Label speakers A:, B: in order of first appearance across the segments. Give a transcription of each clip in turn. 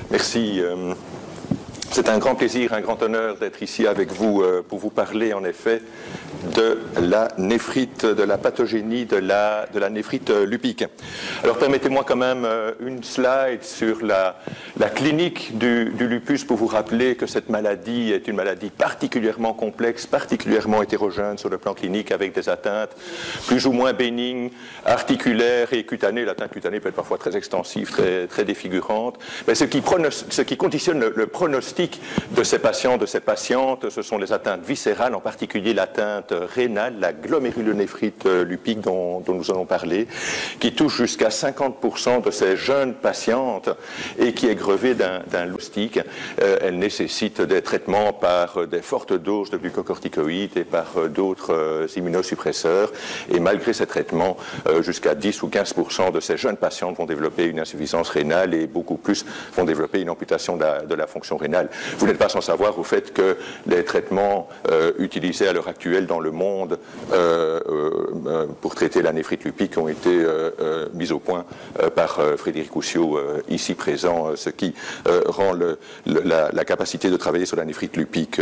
A: Merci. C'est un grand plaisir, un grand honneur d'être ici avec vous pour vous parler en effet de la néphrite, de la pathogénie de la néphrite lupique. Alors permettez-moi quand même une slide sur la clinique du lupus pour vous rappeler que cette maladie est une maladie particulièrement complexe, particulièrement hétérogène sur le plan clinique avec des atteintes plus ou moins bénignes, articulaires et cutanées. L'atteinte cutanée peut être parfois très extensive, très défigurante. Mais ce qui conditionne le pronostic de ces patients, de ces patientes, ce sont les atteintes viscérales, en particulier l'atteinte rénale, la glomérulonéphrite lupique dont nous allons parler, qui touche jusqu'à 50% de ces jeunes patientes et qui est grevée d'un loustic. Elle nécessite des traitements par des fortes doses de glucocorticoïdes et par d'autres immunosuppresseurs. Et malgré ces traitements, jusqu'à 10 ou 15% de ces jeunes patientes vont développer une insuffisance rénale et beaucoup plus vont développer une amputation de la fonction rénale. Vous n'êtes pas sans savoir au fait que les traitements utilisés à l'heure actuelle dans le monde pour traiter la néphrite lupique ont été mis au point par Frédéric Oussiot, ici présent, ce qui rend la capacité de travailler sur la néphrite lupique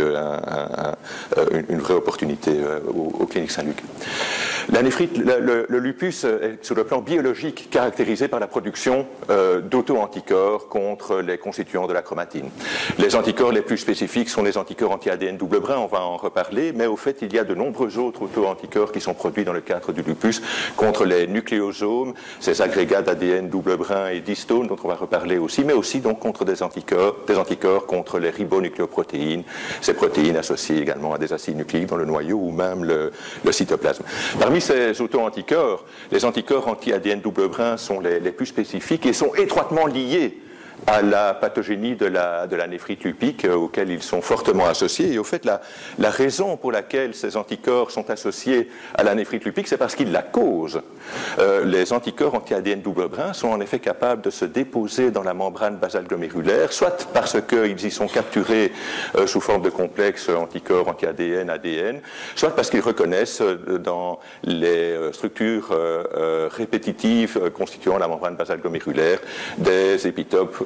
A: une vraie opportunité aux cliniques Saint-Luc. La néphrite, le lupus est sur le plan biologique caractérisé par la production d'auto-anticorps contre les constituants de la chromatine. Les anticorps les plus spécifiques sont les anticorps anti-ADN double brin, on va en reparler, mais au fait, il y a de nombreux autres auto-anticorps qui sont produits dans le cadre du lupus contre les nucléosomes, ces agrégats d'ADN double brin et d'histone dont on va reparler aussi, mais aussi donc contre des anticorps contre les ribonucléoprotéines, ces protéines associées également à des acides nucléiques dans le noyau ou même le cytoplasme. Parmi ces auto-anticorps, les anticorps anti-ADN double brin sont les plus spécifiques et sont étroitement liés à la pathogénie de la néphrite lupique auxquels ils sont fortement associés. Et au fait, la raison pour laquelle ces anticorps sont associés à la néphrite lupique, c'est parce qu'ils la causent. Les anticorps anti-ADN double brin sont en effet capables de se déposer dans la membrane basale glomérulaire, soit parce qu'ils y sont capturés sous forme de complexes anticorps anti-ADN, ADN, soit parce qu'ils reconnaissent dans les structures répétitives constituant la membrane basale glomérulaire des épitopes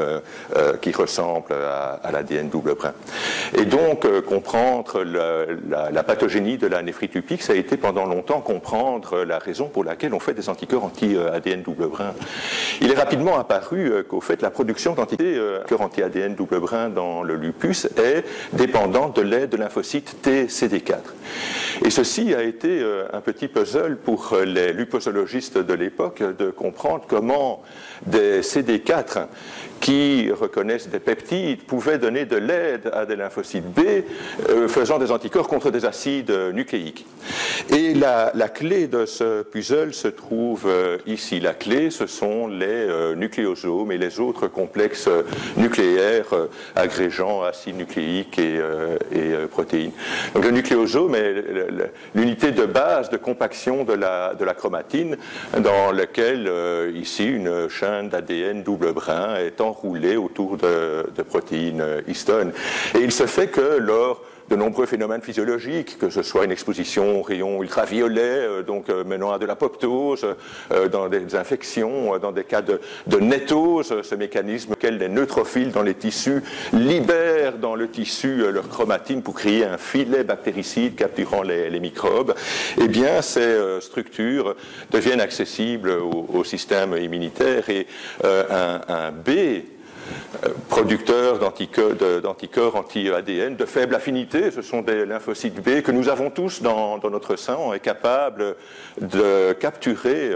A: qui ressemblent à l'ADN double brin. Et donc, comprendre la pathogénie de la néphrite lupique, ça a été pendant longtemps comprendre la raison pour laquelle on fait des anticorps anti-ADN double brin. Il est rapidement apparu qu'au fait, la production d'anticorps anti-ADN double brin dans le lupus est dépendante de l'aide de lymphocytes TCD4. Et ceci a été un petit puzzle pour les lupusologistes de l'époque de comprendre comment des CD4 qui reconnaissent des peptides pouvaient donner de l'aide à des lymphocytes B faisant des anticorps contre des acides nucléiques. Et la clé de ce puzzle se trouve ici. La clé, ce sont les nucléosomes et les autres complexes nucléaires agrégeant acides nucléiques et protéines. Donc le nucléosome est l'unité de base de compaction de la chromatine dans laquelle ici une chaîne d'ADN double brin est enroulée autour de protéines histone. Et il se fait que lors de nombreux phénomènes physiologiques, que ce soit une exposition aux rayons ultraviolets, donc menant à de l'apoptose, dans des infections, dans des cas de nétose, ce mécanisme auquel les neutrophiles dans les tissus libèrent dans le tissu leur chromatine pour créer un filet bactéricide capturant les microbes, eh bien ces structures deviennent accessibles au système immunitaire et un B producteurs d'anticorps anti-ADN de faible affinité, ce sont des lymphocytes B que nous avons tous dans notre sang, est capable de capturer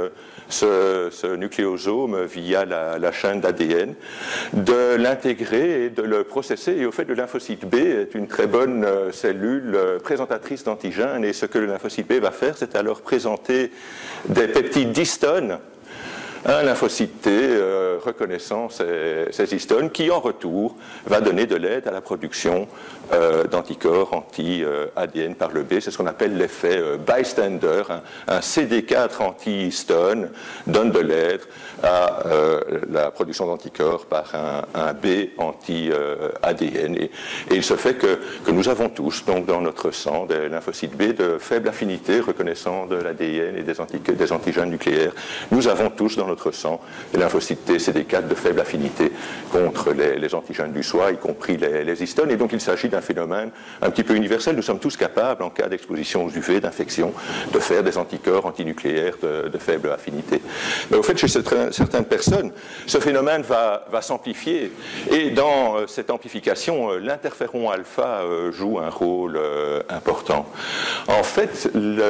A: ce nucléosome via la chaîne d'ADN, de l'intégrer et de le processer. Et au fait, le lymphocyte B est une très bonne cellule présentatrice d'antigènes, et ce que le lymphocyte B va faire, c'est alors présenter des peptides d'histone, un lymphocyte T reconnaissant ces histones qui, en retour, va donner de l'aide à la production d'anticorps anti-ADN par le B. C'est ce qu'on appelle l'effet bystander. Un CD4 anti-histone donne de l'aide à la production d'anticorps par un B anti-ADN. Et il se fait que nous avons tous, donc, dans notre sang, des lymphocytes B de faible affinité reconnaissant de l'ADN et des antigènes nucléaires. Nous avons tous dans notre sang des lymphocytes T CD4 de faible affinité contre les antigènes du soi, y compris les histones. Et donc il s'agit d'un phénomène un petit peu universel. Nous sommes tous capables, en cas d'exposition aux UV, d'infection, de faire des anticorps antinucléaires de faible affinité. Mais au fait, chez certaines personnes, ce phénomène va s'amplifier. Et dans cette amplification, l'interféron alpha joue un rôle important. En fait,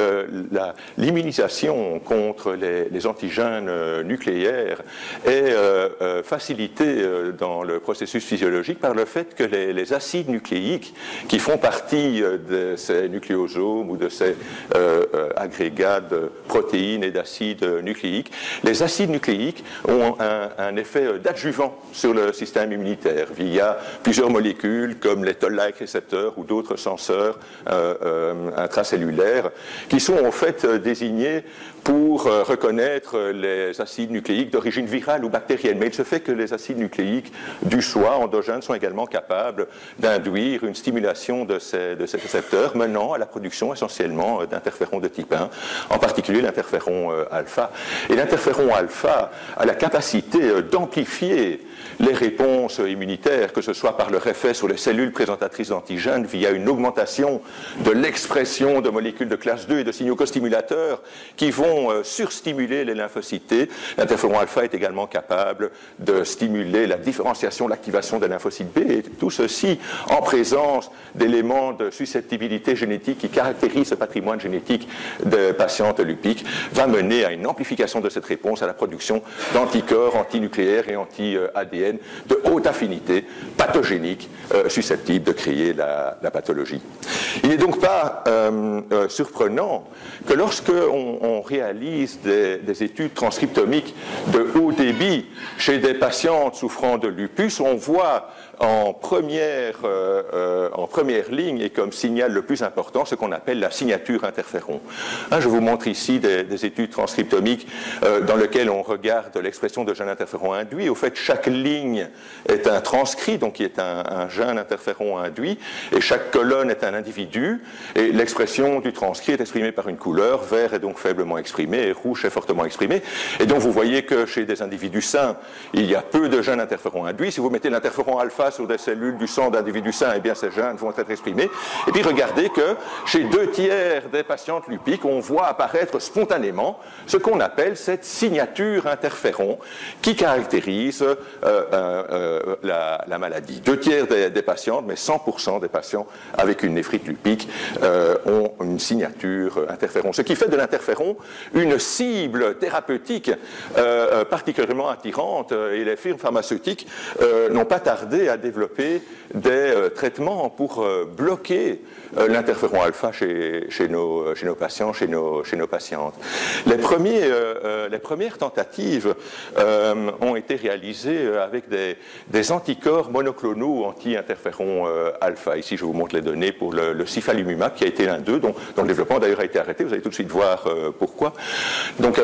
A: l'immunisation contre les antigènes nucléaires est facilitée dans le processus physiologique par le fait que les acides nucléiques qui font partie de ces nucléosomes ou de ces agrégats de protéines et d'acides nucléiques, les acides nucléiques ont un effet d'adjuvant sur le système immunitaire via plusieurs molécules comme les toll-like récepteurs ou d'autres senseurs intracellulaires qui sont en fait désignés pour reconnaître les acides nucléiques d'origine virale ou bactérienne. Mais il se fait que les acides nucléiques du soi endogènes sont également capables d'induire une stimulation de ces récepteurs menant à la production essentiellement d'interférons de type 1, en particulier l'interféron alpha. Et l'interféron alpha a la capacité d'amplifier les réponses immunitaires, que ce soit par leur effet sur les cellules présentatrices d'antigènes via une augmentation de l'expression de molécules de classe 2 et de signaux costimulateurs qui vont surstimuler les lymphocytes T. L'interféron alpha est également capable de stimuler la différenciation, l'activation des lymphocytes B, et tout ceci en présence d'éléments de susceptibilité génétique qui caractérisent ce patrimoine génétique des patientes lupiques, va mener à une amplification de cette réponse à la production d'anticorps antinucléaires et anti-ADN de haute affinité, pathogéniques, susceptibles de créer la pathologie. Il n'est donc pas surprenant que lorsque on réalise des études transcriptomiques de haut débit chez des patientes souffrant de lupus, on voit en première ligne et comme signal le plus important ce qu'on appelle la signature interféron. Je vous montre ici des études transcriptomiques dans lesquelles on regarde l'expression de gène interféron induit. Au fait, chaque ligne est un transcrit, donc qui est un gène interféron induit, et chaque colonne est un individu, et l'expression du transcrit est exprimée par une couleur. Vert est donc faiblement exprimé et rouge est fortement exprimé. Et donc vous voyez que chez des individus sains, il y a peu de gènes interféron induits. Si vous mettez l'interféron alpha sur des cellules du sang d'individus sains, eh bien ces gènes vont être exprimés. Et puis regardez que chez 2/3 des patientes lupiques, on voit apparaître spontanément ce qu'on appelle cette signature interféron qui caractérise la maladie. 2/3 des patientes, mais 100% des patients avec une néphrite lupique ont une signature interféron. Ce qui fait de l'interféron une cible thérapeutique particulièrement attirante, et les firmes pharmaceutiques n'ont pas tardé à développer des traitements pour bloquer l'interféron alpha chez nos patients, chez nos patientes. Les premières tentatives ont été réalisées avec des anticorps monoclonaux anti-interféron alpha. Ici, je vous montre les données pour le cifalimumab, qui a été l'un d'eux, dont le développement d'ailleurs a été arrêté. Vous allez tout de suite voir pourquoi. Donc,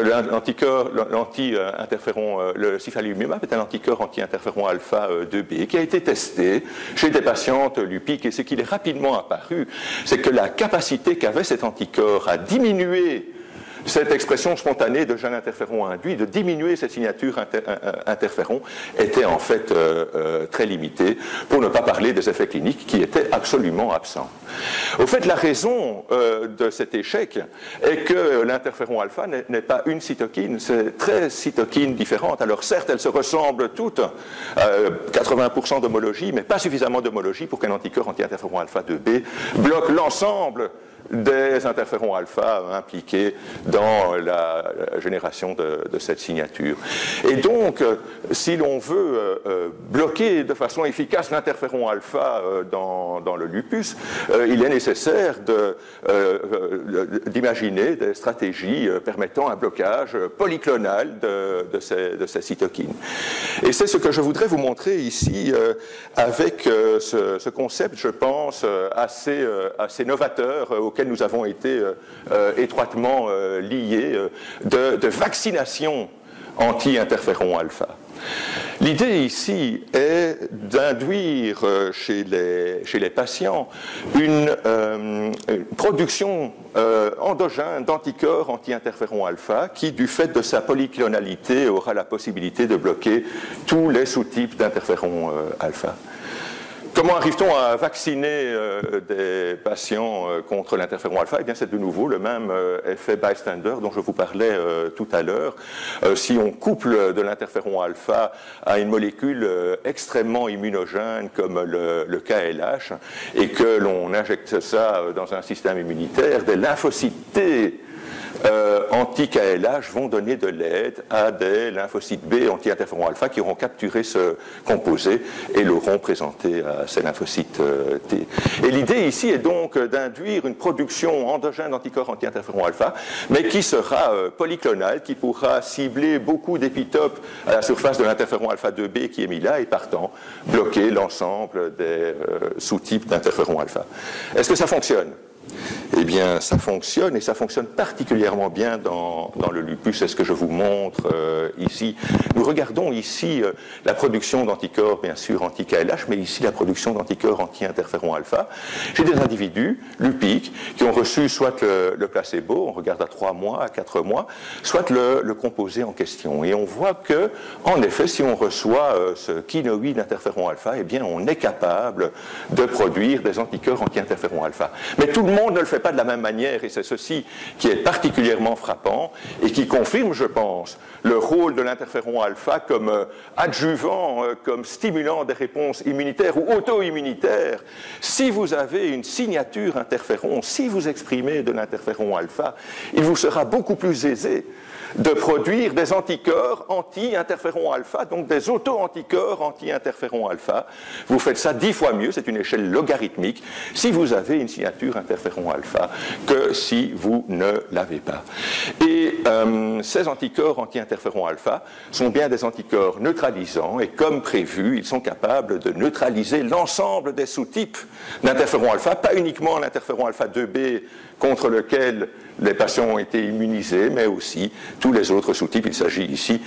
A: le cifalimumab est un anticorps anti-interféron alpha 2B qui a été testé chez des patientes lupiques, et ce qu'il est rapidement apparu, c'est que la capacité qu'avait cet anticorps à diminuer cette expression spontanée de gène interféron induit, de diminuer cette signature interféron, était en fait très limitée, pour ne pas parler des effets cliniques qui étaient absolument absents. Au fait, la raison de cet échec est que l'interféron alpha n'est pas une cytokine, c'est 13 cytokines différentes. Alors certes, elles se ressemblent toutes, 80% d'homologie, mais pas suffisamment d'homologie pour qu'un anticorps anti-interféron alpha 2B bloque l'ensemble des interférons alpha impliqués dans la génération de cette signature. Et donc, si l'on veut bloquer de façon efficace l'interféron alpha dans le lupus, il est nécessaire d'imaginer des stratégies permettant un blocage polyclonal de ces cytokines. Et c'est ce que je voudrais vous montrer ici avec ce concept, je pense, assez novateur, auquel nous avons été étroitement liés, de vaccination anti-interféron alpha. L'idée ici est d'induire chez les patients une production endogène d'anticorps anti-interféron alpha qui, du fait de sa polyclonalité, aura la possibilité de bloquer tous les sous-types d'interféron alpha. Comment arrive-t-on à vacciner des patients contre l'interféron alpha? Eh bien, c'est de nouveau le même effet bystander dont je vous parlais tout à l'heure. Si on couple de l'interféron alpha à une molécule extrêmement immunogène comme le KLH et que l'on injecte ça dans un système immunitaire, des lymphocytes T anti-KLH vont donner de l'aide à des lymphocytes B anti-interféron alpha qui auront capturé ce composé et l'auront présenté à ces lymphocytes T. Et l'idée ici est donc d'induire une production endogène d'anticorps anti-interféron alpha, mais qui sera polyclonale, qui pourra cibler beaucoup d'épitopes à la surface de l'interféron alpha 2B qui est mis là et partant bloquer l'ensemble des sous-types d'interféron alpha. Est-ce que ça fonctionne? Eh bien, ça fonctionne, et ça fonctionne particulièrement bien dans le lupus. C'est ce que je vous montre ici. Nous regardons ici la production d'anticorps, bien sûr, anti-KLH, mais ici la production d'anticorps anti-interféron alpha. J'ai des individus lupiques qui ont reçu soit le placebo, on regarde à 3 mois, à 4 mois, soit le composé en question. Et on voit que, en effet, si on reçoit ce quinoïde interféron alpha, eh bien, on est capable de produire des anticorps anti-interféron alpha. Mais tout le monde ne le fait pas de la même manière, et c'est ceci qui est particulièrement frappant et qui confirme, je pense, le rôle de l'interféron alpha comme adjuvant, comme stimulant des réponses immunitaires ou auto-immunitaires. Si vous avez une signature interféron, si vous exprimez de l'interféron alpha, il vous sera beaucoup plus aisé de produire des anticorps anti-interféron alpha, donc des auto-anticorps anti-interféron alpha. Vous faites ça 10 fois mieux, c'est une échelle logarithmique, si vous avez une signature interféron alpha que si vous ne l'avez pas. Et ces anticorps anti-interféron alpha sont bien des anticorps neutralisants, et comme prévu, ils sont capables de neutraliser l'ensemble des sous-types d'interféron alpha, pas uniquement l'interféron alpha 2B contre lequel les patients ont été immunisés, mais aussi tous les autres sous-types. Il s'agit ici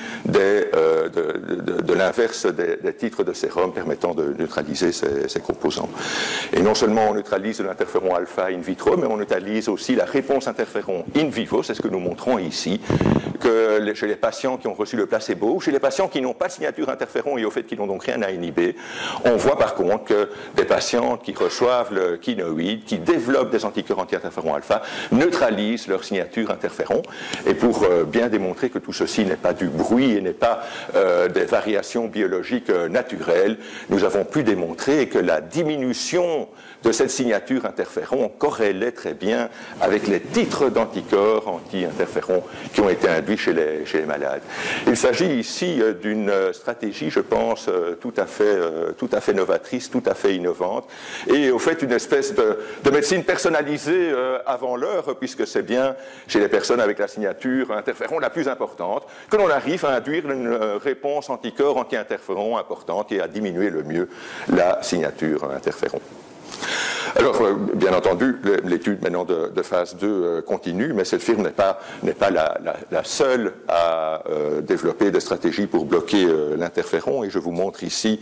A: de l'inverse des titres de sérum permettant de neutraliser ces composants. Et non seulement on neutralise l'interféron alpha in vitro, mais on neutralise aussi la réponse interféron in vivo, c'est ce que nous montrons ici, que chez les patients qui ont reçu le placebo, ou chez les patients qui n'ont pas de signature interféron et au fait qui n'ont donc rien à inhiber, on voit par contre que des patients qui reçoivent le quinoïde, qui développent des anticorps anti-interféron alpha, neutralisent leur signature interféron. Et pour bien démontrer que tout ceci n'est pas du bruit et n'est pas des variations biologiques naturelles, nous avons pu démontrer que la diminution de cette signature interféron corrélait très bien avec les titres d'anticorps anti-interféron qui ont été induits chez les malades. Il s'agit ici d'une stratégie, je pense, tout à fait novatrice, tout à fait innovante, et au fait une espèce de médecine personnalisée avant l'heure, puisque c'est bien chez les personnes avec la signature interféron la plus importante que l'on arrive à induire une réponse anticorps anti-interféron importante et à diminuer le mieux la signature interféron. Alors, bien entendu, l'étude maintenant de phase 2 continue, mais cette firme n'est pas la seule à développer des stratégies pour bloquer l'interféron, et je vous montre ici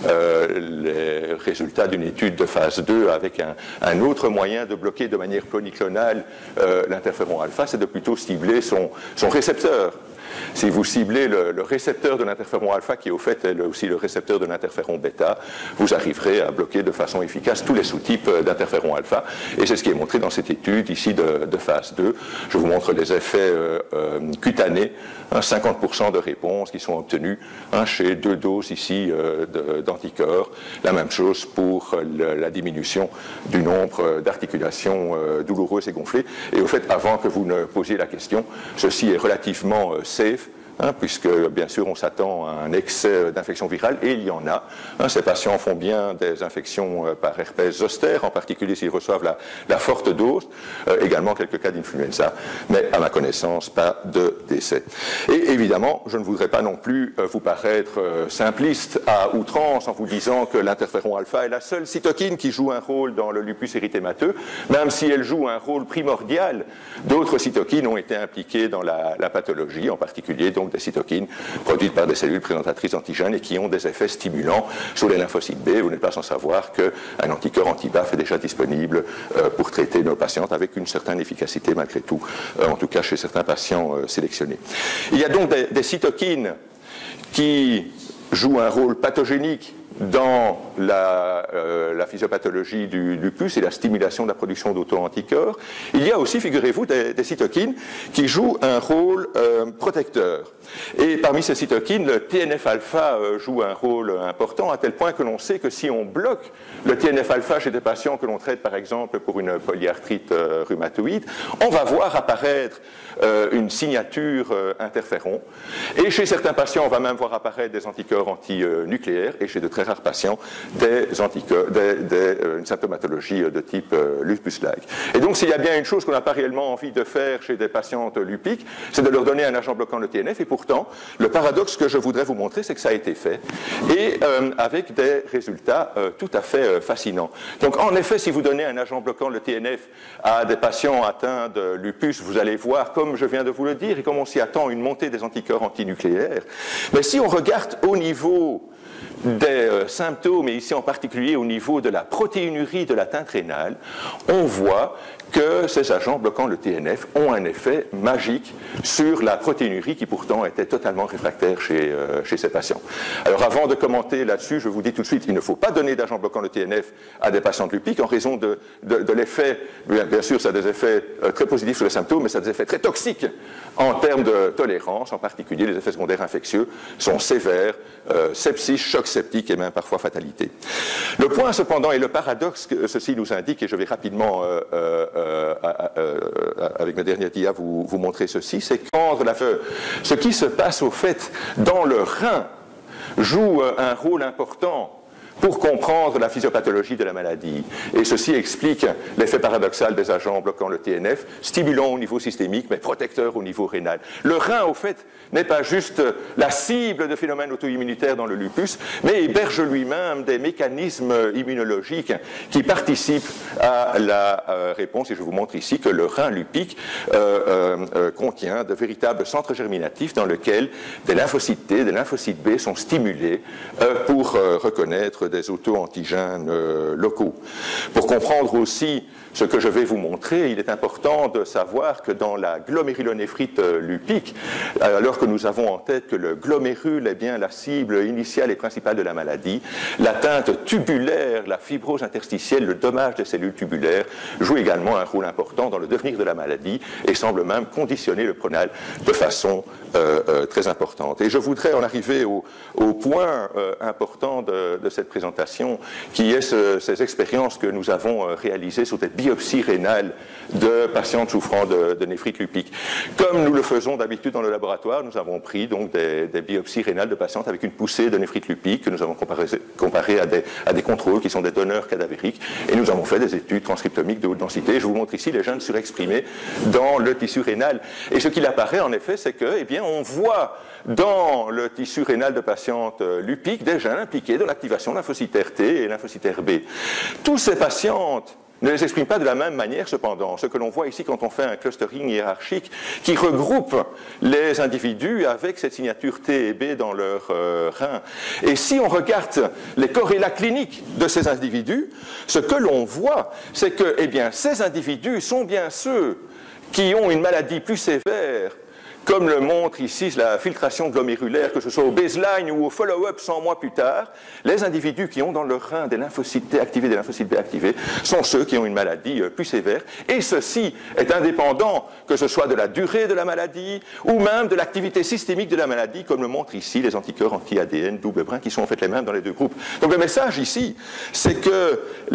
A: les résultats d'une étude de phase 2 avec un autre moyen de bloquer de manière polyclonale l'interféron alpha, c'est de plutôt cibler son récepteur. Si vous ciblez le récepteur de l'interféron alpha, qui au fait est aussi le récepteur de l'interféron bêta, vous arriverez à bloquer de façon efficace tous les sous-types d'interféron alpha. Et c'est ce qui est montré dans cette étude ici de phase 2. Je vous montre les effets cutanés, 50% de réponses qui sont obtenues chez 2 doses ici d'anticorps. La même chose pour la diminution du nombre d'articulations douloureuses et gonflées. Et au fait, avant que vous ne posiez la question, ceci est relativement safe, puisque bien sûr on s'attend à un excès d'infection virale, et il y en a. Ces patients font bien des infections par herpès zoster, en particulier s'ils reçoivent la forte dose, également quelques cas d'influenza, mais à ma connaissance pas de décès. Et évidemment, je ne voudrais pas non plus vous paraître simpliste à outrance en vous disant que l'interféron alpha est la seule cytokine qui joue un rôle dans le lupus érythémateux, même si elle joue un rôle primordial. D'autres cytokines ont été impliquées dans la pathologie, en particulier donc des cytokines produites par des cellules présentatrices d'antigènes et qui ont des effets stimulants sur les lymphocytes B. Vous n'êtes pas sans savoir qu'un anticorps anti-BAFF est déjà disponible pour traiter nos patientes avec une certaine efficacité malgré tout, en tout cas chez certains patients sélectionnés. Il y a donc des cytokines qui jouent un rôle pathogénique dans la physiopathologie du lupus et la stimulation de la production d'auto-anticorps. Il y a aussi, figurez-vous, des cytokines qui jouent un rôle protecteur. Et parmi ces cytokines, le TNF-alpha joue un rôle important, à tel point que l'on sait que si on bloque le TNF-alpha chez des patients que l'on traite, par exemple, pour une polyarthrite rhumatoïde, on va voir apparaître une signature interféron. Et chez certains patients, on va même voir apparaître des anticorps antinucléaires, et chez de très rares patients, une symptomatologie de type lupus-like. Et donc, s'il y a bien une chose qu'on n'a pas réellement envie de faire chez des patientes lupiques, c'est de leur donner un agent bloquant le TNF, et pourtant, le paradoxe que je voudrais vous montrer, c'est que ça a été fait, et avec des résultats tout à fait fascinants. Donc, en effet, si vous donnez un agent bloquant le TNF à des patients atteints de lupus, vous allez voir, comme je viens de vous le dire, et comme on s'y attend, une montée des anticorps antinucléaires. Mais si on regarde au niveau des symptômes, et ici en particulier au niveau de la protéinurie de l'atteinte rénale, on voit que ces agents bloquant le TNF ont un effet magique sur la protéinurie qui pourtant était totalement réfractaire chez ces patients. Alors avant de commenter là-dessus, je vous dis tout de suite qu'il ne faut pas donner d'agents bloquant le TNF à des patients lupiques en raison de l'effet, bien sûr ça a des effets très positifs sur les symptômes, mais ça a des effets très toxiques en termes de tolérance, en particulier les effets secondaires infectieux sont sévères, sepsis, choc septique et même parfois fatalité. Le point cependant et le paradoxe que ceci nous indique, et je vais rapidement avec mes derniers dias vous montrer ceci, c'est que ce qui se passe au fait dans le rein joue un rôle important pour comprendre la physiopathologie de la maladie. Et ceci explique l'effet paradoxal des agents bloquant le TNF, stimulant au niveau systémique, mais protecteur au niveau rénal. Le rein, au fait, n'est pas juste la cible de phénomènes auto-immunitaires dans le lupus, mais héberge lui-même des mécanismes immunologiques qui participent à la réponse. Et je vous montre ici que le rein lupique contient de véritables centres germinatifs dans lesquels des lymphocytes T, des lymphocytes B sont stimulés pour reconnaître des auto-antigènes locaux. Pour comprendre aussi ce que je vais vous montrer, il est important de savoir que dans la glomérulonéphrite lupique, alors que nous avons en tête que le glomérule est bien la cible initiale et principale de la maladie, l'atteinte tubulaire, la fibrose interstitielle, le dommage des cellules tubulaires joue également un rôle important dans le devenir de la maladie et semble même conditionner le pronal de façon très importante. Et je voudrais en arriver au point important de cette présentation, qui est ces expériences que nous avons réalisées sur des biopsies rénales de patientes souffrant de néphrite lupique. Comme nous le faisons d'habitude dans le laboratoire, nous avons pris donc des biopsies rénales de patientes avec une poussée de néphrite lupique que nous avons comparé à des contrôles qui sont des donneurs cadavériques, et nous avons fait des études transcriptomiques de haute densité. Je vous montre ici les gènes surexprimés dans le tissu rénal. Et ce qu'il apparaît en effet, c'est que, eh bien, on voit dans le tissu rénal de patientes lupiques des gènes impliqués dans l'activation lymphocytaire T et lymphocytaire B. Tous ces patientes ne les expriment pas de la même manière cependant. Ce que l'on voit ici quand on fait un clustering hiérarchique qui regroupe les individus avec cette signature T et B dans leur rein. Et si on regarde les corrélats cliniques de ces individus, ce que l'on voit, c'est que eh bien, ces individus sont bien ceux qui ont une maladie plus sévère, comme le montre ici la filtration glomérulaire, que ce soit au baseline ou au follow-up 100 mois plus tard. Les individus qui ont dans leur rein des lymphocytes T activés, des lymphocytes B activés, sont ceux qui ont une maladie plus sévère. Et ceci est indépendant, que ce soit de la durée de la maladie ou même de l'activité systémique de la maladie, comme le montrent ici les anticorps anti-ADN double brin, qui sont en fait les mêmes dans les deux groupes. Donc le message ici, c'est que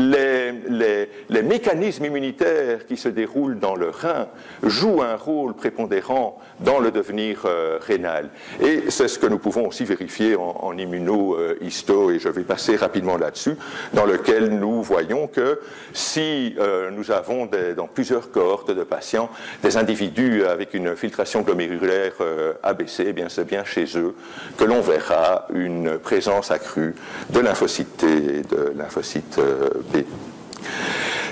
A: les mécanismes immunitaires qui se déroulent dans le rein jouent un rôle prépondérant dans le devenir rénal. Et c'est ce que nous pouvons aussi vérifier en immunohisto, et je vais passer rapidement là-dessus, dans lequel nous voyons que si nous avons dans plusieurs cohortes de patients des individus avec une filtration glomérulaire abaissée, eh bien c'est bien chez eux que l'on verra une présence accrue de lymphocytes T et de lymphocytes B.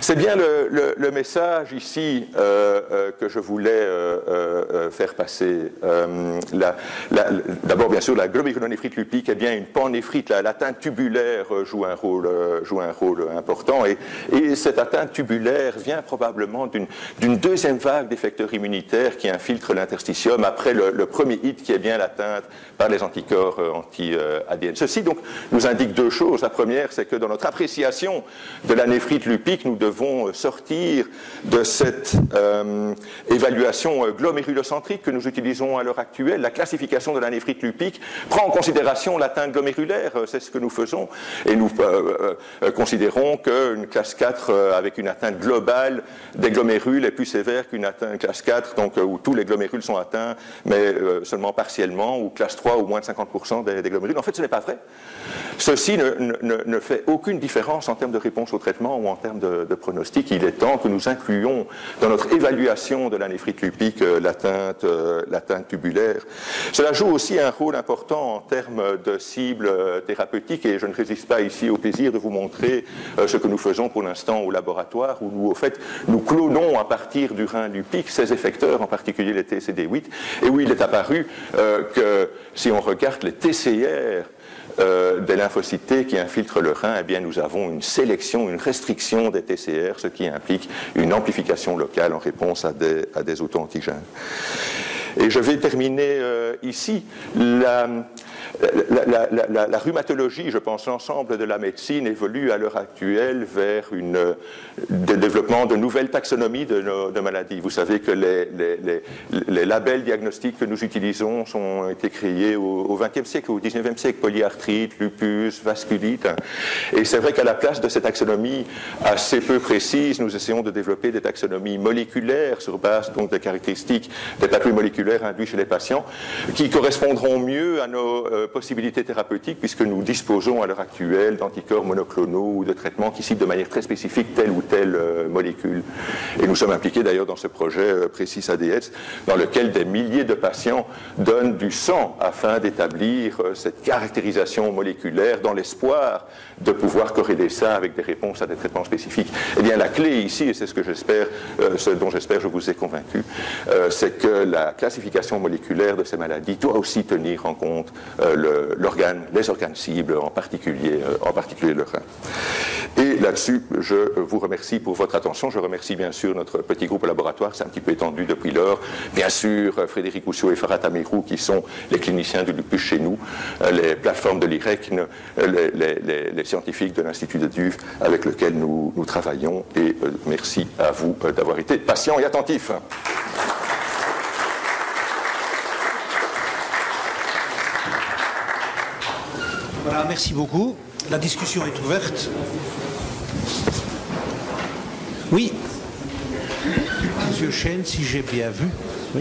A: C'est bien le message ici que je voulais faire passer. D'abord, bien sûr, la glomérulonéphrite lupique est bien une pannéphrite. L'atteinte tubulaire joue un rôle important. Et cette atteinte tubulaire vient probablement d'une deuxième vague d'effecteurs immunitaires qui infiltrent l'interstitium après le premier hit qui est bien l'atteinte par les anticorps anti-ADN. Ceci donc nous indique deux choses. La première, c'est que dans notre appréciation de la néphrite lupique, nous devons sortir de cette évaluation glomérulocentrique que nous utilisons à l'heure actuelle. La classification de la néphrite lupique prend en considération l'atteinte glomérulaire, c'est ce que nous faisons, et nous considérons qu'une classe 4 avec une atteinte globale des glomérules est plus sévère qu'une atteinte classe 4, donc où tous les glomérules sont atteints, mais seulement partiellement, ou classe 3 ou moins de 50% des glomérules. En fait, ce n'est pas vrai. Ceci ne fait aucune différence en termes de réponse au traitement ou en termes de pronostic. Il est temps que nous incluions dans notre évaluation de la néphrite lupique l'atteinte tubulaire. Cela joue aussi un rôle important en termes de cibles thérapeutiques, et je ne résiste pas ici au plaisir de vous montrer ce que nous faisons pour l'instant au laboratoire, où nous, au fait, nous clonons à partir du rein lupique ces effecteurs, en particulier les TCD8, et où il est apparu que si on regarde les TCR des lymphocytes T qui infiltrent le rein, eh bien nous avons une sélection, une restriction des TCR, ce qui implique une amplification locale en réponse à des auto-antigènes. Et je vais terminer ici. La rhumatologie, je pense, l'ensemble de la médecine évolue à l'heure actuelle vers le développement de nouvelles taxonomies de maladies. Vous savez que les labels diagnostiques que nous utilisons ont été créés au XXe siècle, au XIXe siècle, polyarthrite, lupus, vasculite. Et c'est vrai qu'à la place de ces taxonomies assez peu précises, nous essayons de développer des taxonomies moléculaires sur base donc des caractéristiques des pathologies moléculaires induites chez les patients, qui correspondront mieux à nos possibilités thérapeutiques, puisque nous disposons à l'heure actuelle d'anticorps monoclonaux ou de traitements qui ciblent de manière très spécifique telle ou telle molécule. Et nous sommes impliqués d'ailleurs dans ce projet Précis ADS, dans lequel des milliers de patients donnent du sang afin d'établir cette caractérisation moléculaire dans l'espoir de pouvoir corréler ça avec des réponses à des traitements spécifiques. Eh bien, la clé ici, et c'est ce que j'espère, ce dont j'espère je vous ai convaincu, c'est que la classification moléculaire de ces maladies doit aussi tenir en compte les organes cibles, en particulier le rein. Et là-dessus, je vous remercie pour votre attention. Je remercie bien sûr notre petit groupe au laboratoire, c'est un petit peu étendu depuis lors. Bien sûr, Frédéric Housseau et Farhat Amirou, qui sont les cliniciens du lupus chez nous, les plateformes de l'IRECN, les scientifiques de l'Institut de Duve avec lesquels nous travaillons. Et merci à vous d'avoir été patients et attentifs.
B: Voilà, merci beaucoup. La discussion est ouverte. Oui. Monsieur Chen, si j'ai bien vu. Oui.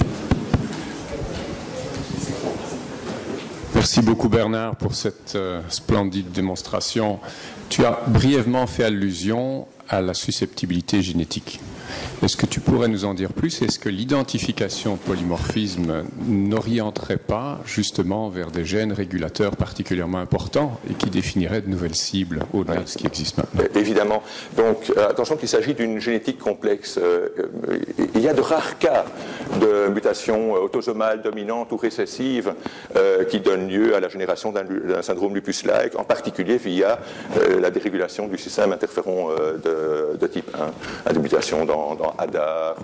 C: Merci beaucoup Bernard pour cette splendide démonstration. Tu as brièvement fait allusion à la susceptibilité génétique. Est-ce que tu pourrais nous en dire plus? Est-ce que l'identification de polymorphisme n'orienterait pas justement vers des gènes régulateurs particulièrement importants et qui définiraient de nouvelles cibles au-delà de ce qui existe maintenant?
A: Évidemment. Donc, attention qu'il s'agit d'une génétique complexe. Il y a de rares cas de mutations autosomales dominantes ou récessives qui donnent lieu à la génération d'un syndrome lupus-like, en particulier via la dérégulation du système interféron de type 1, à des mutations dans ADAR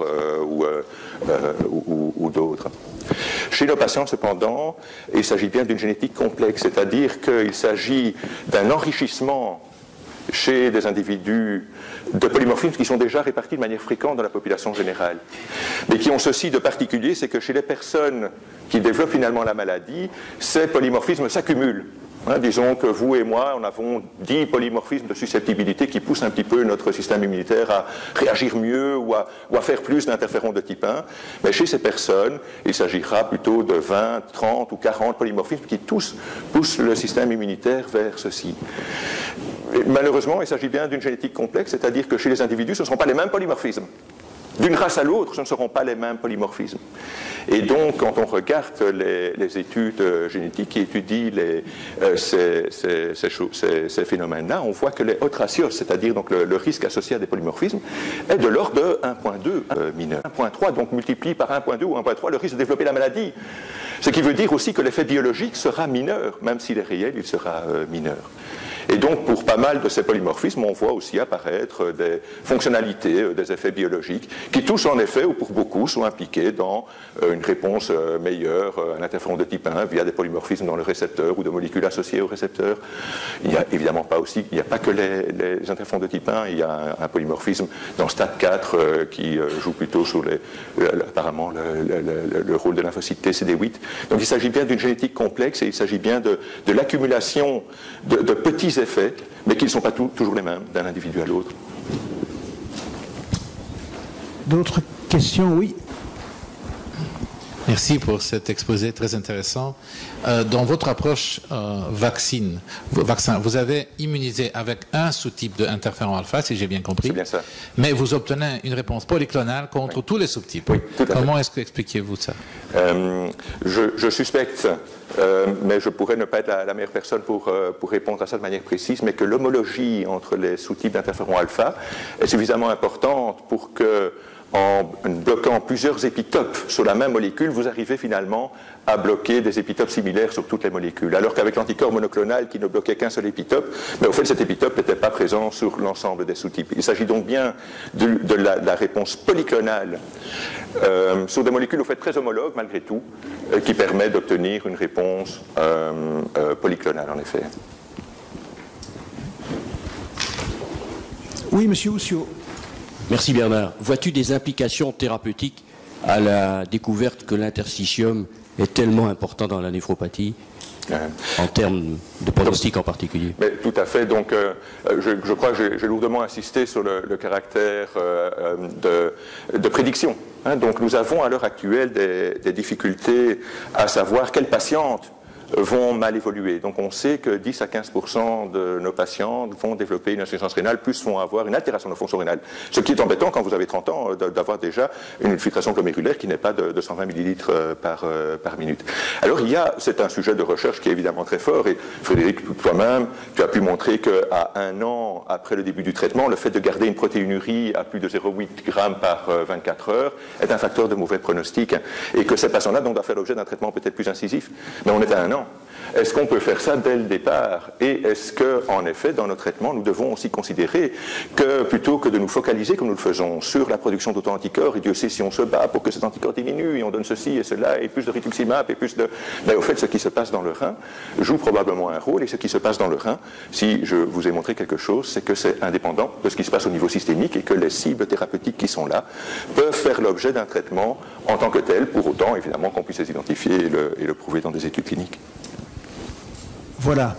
A: ou d'autres. Chez nos patients, cependant, il s'agit bien d'une génétique complexe, c'est-à-dire qu'il s'agit d'un enrichissement chez des individus de polymorphismes qui sont déjà répartis de manière fréquente dans la population générale, mais qui ont ceci de particulier, c'est que chez les personnes qui développent finalement la maladie, ces polymorphismes s'accumulent. Disons que vous et moi, on avons 10 polymorphismes de susceptibilité qui poussent un petit peu notre système immunitaire à réagir mieux ou à faire plus d'interférons de type 1. Mais chez ces personnes, il s'agira plutôt de 20, 30 ou 40 polymorphismes qui tous poussent le système immunitaire vers ceci. Et malheureusement, il s'agit bien d'une génétique complexe, c'est-à-dire que chez les individus, ce ne seront pas les mêmes polymorphismes. d'une race à l'autre, ce ne seront pas les mêmes polymorphismes. Et donc, quand on regarde les études génétiques qui étudient ces phénomènes-là, on voit que les hautes ratios, c'est-à-dire donc le risque associé à des polymorphismes, est de l'ordre de 1.2 mineur. 1.3, donc multiplie par 1.2 ou 1.3 le risque de développer la maladie. Ce qui veut dire aussi que l'effet biologique sera mineur, même s'il est réel, il sera mineur. Et donc, pour pas mal de ces polymorphismes, on voit aussi apparaître des fonctionnalités, des effets biologiques, qui tous, en effet, ou pour beaucoup, sont impliqués dans une réponse meilleure à un interféron de type 1 via des polymorphismes dans le récepteur ou de molécules associées au récepteur. Il n'y a évidemment pas aussi, il n'y a pas que les interférons de type 1, il y a un polymorphisme dans stade 4 qui joue plutôt sur apparemment le rôle de lymphocyte T, CD8. Donc, il s'agit bien d'une génétique complexe et il s'agit bien de l'accumulation de petits effets, mais qui ne sont pas toujours les mêmes d'un individu à l'autre.
B: D'autres questions? Oui.
D: Merci pour cet exposé très intéressant. Dans votre approche vaccin, vous avez immunisé avec un sous-type d'interféron alpha, si j'ai bien compris.
A: C'est bien ça.
D: Mais vous obtenez une réponse polyclonale contre tous les sous-types.
A: Oui, tout à fait.
D: Comment est-ce que expliquez-vous ça?
A: Je suspecte, mais je pourrais ne pas être la meilleure personne pour répondre à ça de manière précise, mais que l'homologie entre les sous-types d'interféron alpha est suffisamment importante pour que, en bloquant plusieurs épitopes sur la même molécule, vous arrivez finalement à bloquer des épitopes similaires sur toutes les molécules. Alors qu'avec l'anticorps monoclonal qui ne bloquait qu'un seul épitope, mais au fait cet épitope n'était pas présent sur l'ensemble des sous-types. Il s'agit donc bien de la réponse polyclonale sur des molécules au fait très homologues malgré tout, qui permet d'obtenir une réponse polyclonale en effet.
B: Oui, monsieur Oussio.
E: Merci Bernard. Vois-tu des implications thérapeutiques à la découverte que l'interstitium est tellement important dans la néphropathie, en termes de pronostic en particulier?
A: Mais tout à fait. Donc, je crois que j'ai lourdement insisté sur le caractère de prédiction. Hein. Donc, nous avons à l'heure actuelle des difficultés à savoir quelles patientes vont mal évoluer. Donc on sait que 10 à 15% de nos patients vont développer une insuffisance rénale, plus vont avoir une altération de la fonction rénale. Ce qui est embêtant quand vous avez 30 ans d'avoir déjà une filtration glomérulaire qui n'est pas de 120 millilitres par minute. Alors c'est un sujet de recherche qui est évidemment très fort et Frédéric, toi-même, tu as pu montrer qu'à 1 an après le début du traitement, le fait de garder une protéinurie à plus de 0,8 g par 24 heures est un facteur de mauvais pronostic et que ces patients-là doivent faire l'objet d'un traitement peut-être plus incisif. Mais on est à 1 an. Est-ce qu'on peut faire ça dès le départ? Et est-ce qu'en effet, dans nos traitements, nous devons aussi considérer que plutôt que de nous focaliser, comme nous le faisons, sur la production d'auto-anticorps, et Dieu sait si on se bat pour que cet anticorps diminue, et on donne ceci et cela, et plus de rituximab, et plus de... Mais au fait, ce qui se passe dans le rein joue probablement un rôle, et ce qui se passe dans le rein, si je vous ai montré quelque chose, c'est que c'est indépendant de ce qui se passe au niveau systémique, et que les cibles thérapeutiques qui sont là peuvent faire l'objet d'un traitement en tant que tel, pour autant, évidemment, qu'on puisse les identifier et le prouver dans des études cliniques.
B: Voilà.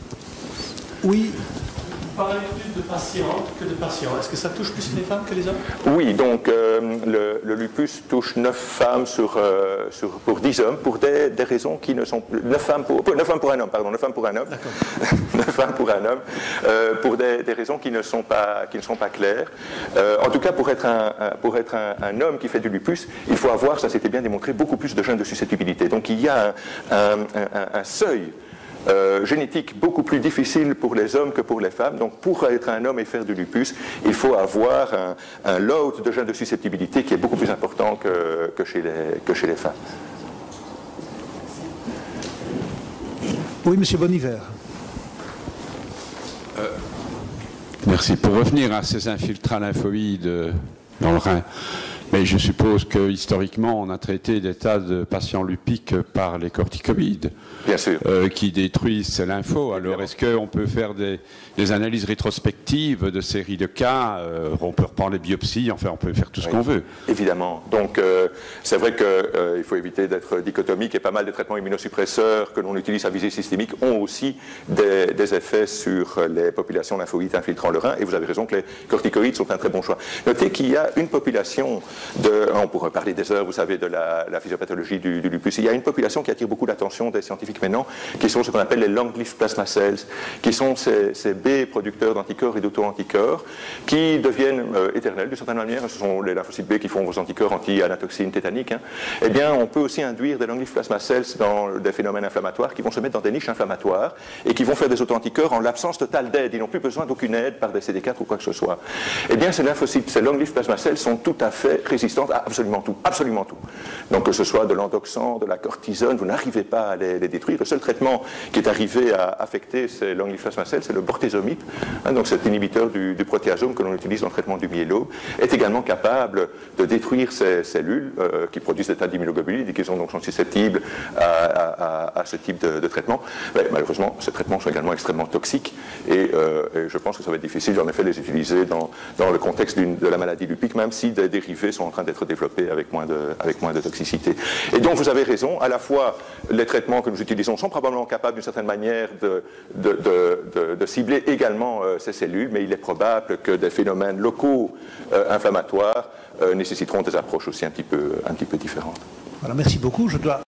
B: Oui.
F: Vous parlez plus de patientes que de patients. Est-ce que ça touche plus les femmes que les hommes?
A: Oui, donc le lupus touche 9 femmes pour 10 hommes pour des raisons qui ne sont... 9 femmes pour un homme, pardon, 9 femmes pour un homme. 9 femmes pour un homme, pour des raisons qui ne sont pas claires. En tout cas, pour être un homme qui fait du lupus, il faut avoir, ça s'était bien démontré, beaucoup plus de gènes de susceptibilité. Donc il y a un seuil génétique beaucoup plus difficile pour les hommes que pour les femmes. Donc pour être un homme et faire du lupus, il faut avoir un load de gènes de susceptibilité qui est beaucoup plus important que chez les femmes.
B: Oui, monsieur Boniver.
C: Merci. Pour revenir à ces infiltrats lymphoïdes dans le rein, mais je suppose que historiquement, on a traité des tas de patients lupiques par les corticoïdes.
A: Bien sûr.
C: Qui détruisent ces lymphos. Alors, est-ce qu'on peut faire des analyses rétrospectives de séries de cas? On peut reprendre les biopsies, enfin, on peut faire tout ce qu'on veut.
A: Évidemment. Donc, c'est vrai qu'il faut éviter d'être dichotomique et pas mal de traitements immunosuppresseurs que l'on utilise à visée systémique ont aussi des effets sur les populations lymphoïdes infiltrant le rein. Et vous avez raison que les corticoïdes sont un très bon choix. Notez qu'il y a une population on pourrait parler des heures, vous savez, de la physiopathologie du lupus. Il y a une population qui attire beaucoup l'attention des scientifiques maintenant, qui sont ce qu'on appelle les long-lived plasma cells, qui sont ces B producteurs d'anticorps et d'auto-anticorps, qui deviennent éternels d'une certaine manière. Ce sont les lymphocytes B qui font vos anticorps anti-anatoxine tétanique. Eh bien, on peut aussi induire des long-lived plasma cells dans des phénomènes inflammatoires qui vont se mettre dans des niches inflammatoires et qui vont faire des auto-anticorps en l'absence totale d'aide. Ils n'ont plus besoin d'aucune aide par des CD4 ou quoi que ce soit. Eh bien, ces lymphocytes, ces long-lived plasma cells sont tout à fait résistantes à absolument tout. Absolument tout. Donc, que ce soit de l'endoxan, de la cortisone, vous n'arrivez pas à les détruire. Le seul traitement qui est arrivé à affecter ces long-lived plasma cells, c'est le bortezomib. Donc, cet inhibiteur du protéasome que l'on utilise dans le traitement du myélome est également capable de détruire ces cellules qui produisent des tas d'immunoglobulines et qui sont donc susceptibles à ce type de traitement. Mais malheureusement, ces traitements sont également extrêmement toxiques et je pense que ça va être difficile en effet de les utiliser dans le contexte de la maladie lupique, même si des dérivés sont en train d'être développés avec moins de toxicité. Et donc vous avez raison, à la fois les traitements que nous utilisons sont probablement capables d'une certaine manière de cibler également ces cellules, mais il est probable que des phénomènes locaux inflammatoires nécessiteront des approches aussi un petit peu différentes.
B: Voilà, merci beaucoup. Je dois